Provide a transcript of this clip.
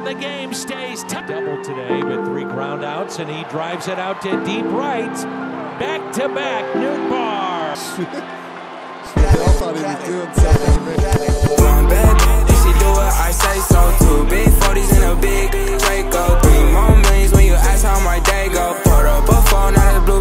and the game stays tight. Double today with 3 groundouts, and he drives it out to deep right. Back-to-back Nootbaar. I thought he was doing something. One bad, if she do it, I say so. 2 big 40s in a big Draco. 3 more millions when you ask how my day go. Put up a phone out of the blue.